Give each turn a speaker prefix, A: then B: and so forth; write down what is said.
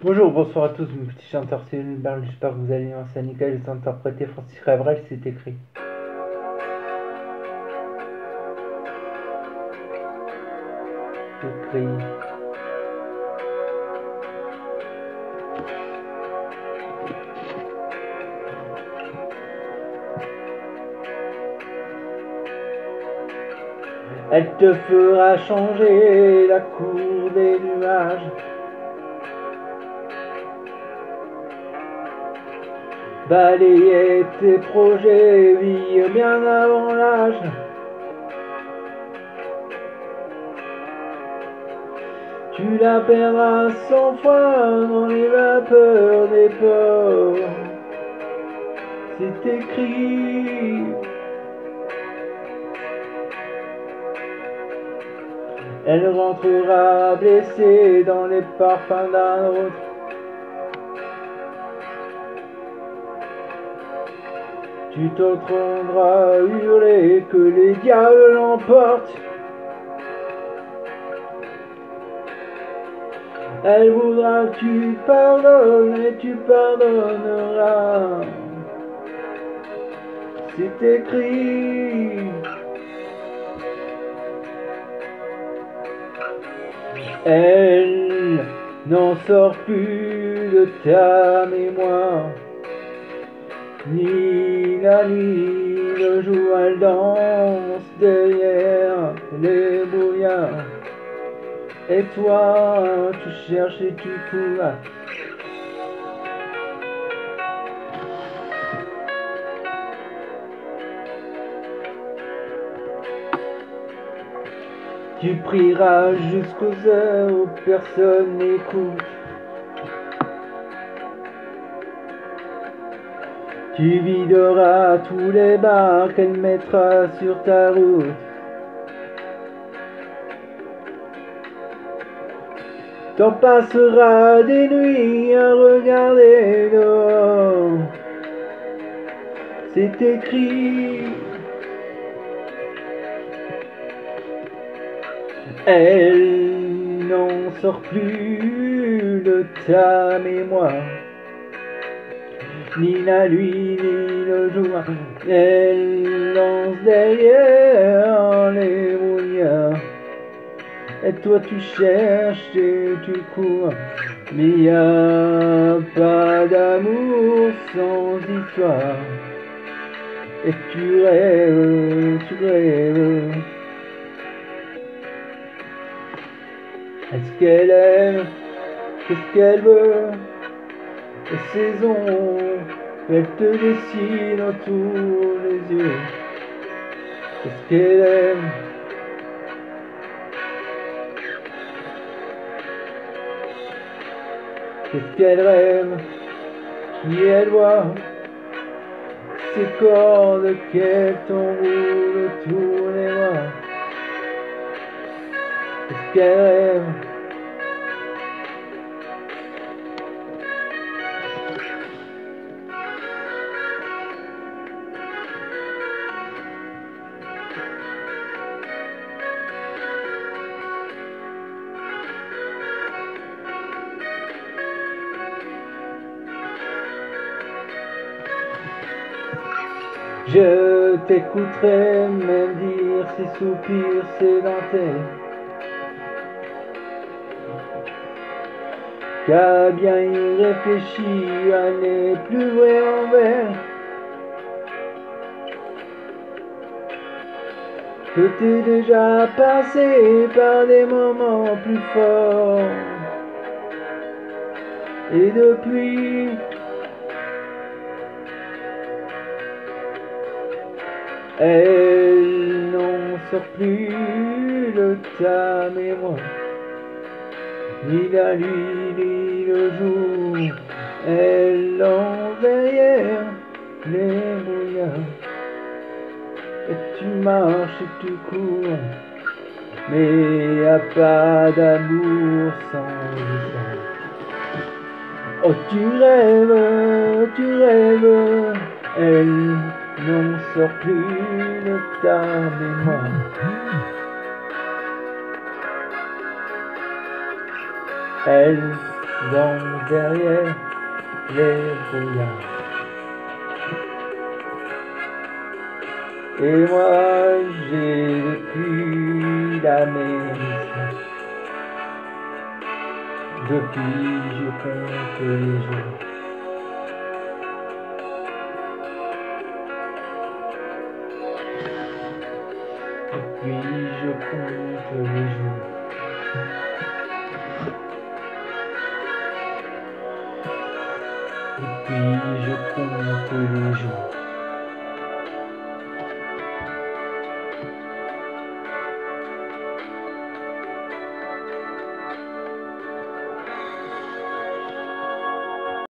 A: Bonjour, bonsoir à tous, mon petit chanteur, c'est Barl, j'espère que vous allez bien, c'est Nickel, j'ai interprété Francis Cabrel, c'est écrit. Écrit. Elle te fera changer la cour des nuages. Balayer tes projets, vivre bien avant l'âge. Tu la perdras 100 fois dans les vapeurs des ports. C'est écrit. Elle rentrera blessée dans les parfums d'un autre. Tu t'entendras hurler que les diables l'emportent. Elle voudra que tu pardonnes et tu pardonneras. C'est écrit. Elle n'en sort plus de ta mémoire. Ni la nuit, le jour, elle danse derrière les brouillards. Et toi, tu cherches et tu cours. Tu prieras jusqu'aux heures où personne n'écoute. Tu videras tous les bars qu'elle mettra sur ta route. T'en passeras des nuits à regarder dehors. C'est écrit. Elle n'en sort plus de ta mémoire. Ni la nuit, ni le jour. Elle lance derrière les brouillards. Et toi tu cherches et tu cours. Mais y a pas d'amour sans histoire. Et tu rêves, tu rêves. Est-ce qu'elle aime? Qu'est-ce qu'elle veut? Les saisons, elle te dessine autour les yeux. Qu'est-ce qu'elle aime? Qu'est-ce qu'elle rêve? Qui elle voit? Ces cordes qu'elle t'enroule autour les bras. Qu'est-ce qu'elle rêve? Je t'écouterai même dire ces soupirs sédentaires. Qu'à bien y réfléchir, elle n'est plus vraie en verre. Que t'es déjà passé par des moments plus forts. Et depuis, elle n'en sort plus de ta mémoire. Ni la nuit, ni le jour, elle lance derrière les brouillards. Et tu marches et tu cours, mais y a pas d'amour sans histoire. Oh tu rêves, elle n'en sort plus de ta mémoire. Elle danse derrière les brouillards. Et moi j'ai vécu la maison. Depuis je compte les jours. Depuis je compte les jours. Depuis je compte les jours.